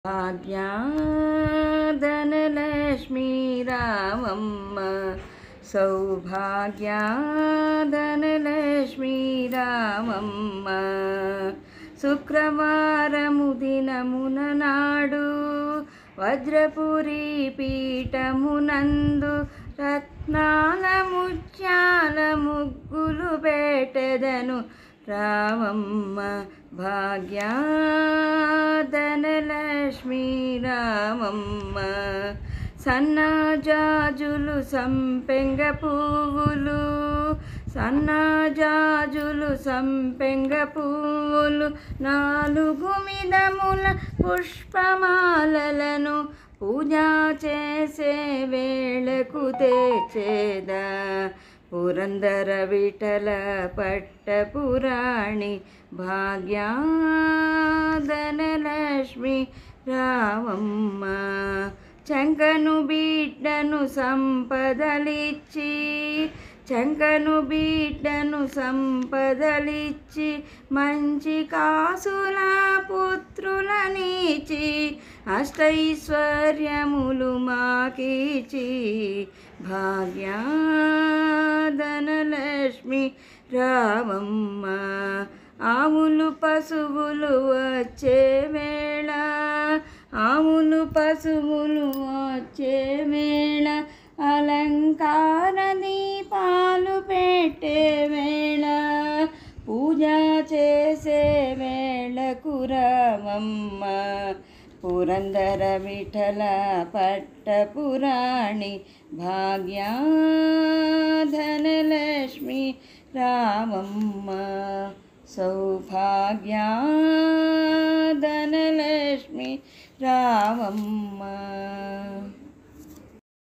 भाग्याधनलक्ष्मी रामम्म सौभाग्याधनलक्ष्मी रामम्म శుక్రవారము దినమున నాడు వజ్రపురి పీఠమునందు రత్నాల ముత్యాల ముగ్గులు పెట్టెదను రామమ్మ భాగ్యాధనలక్ష్మి రామమ్మ సన్నజాజులు సంపెంగ పువ్వులు సన్నజాజులు సంపెంగ పువ్వులు నాలుగు మిదముల పుష్పమాలలను పూజ చేసే వేళకు తెచ్చేదా పురందర విఠల పట్టపురాణి భాగ్యాధనలక్ష్మి రామమ్మ చంకను బిడ్డను సంపదలిచ్చి చంకను బిడ్డను సంపదలిచ్చి మంచి కాసుల పుత్రులనిచి అష్టైశ్వర్యములు మాకిచి భాగ్యాధనలక్ష్మి రామమ్మ ఆవులు పశువులు వచ్చే వేళ ఆవులు పశువులు వచ్చే వేళ అలంకార దీపాలు పెట్టే వేళ పూజ చేసే వేళకు రామమ్మ పురందర విఠల పట్టపురాణి భాగ్యాధనలక్ష్మి రామమ్మ సౌభాగ్యాధనలక్ష్మి రామమ్మ।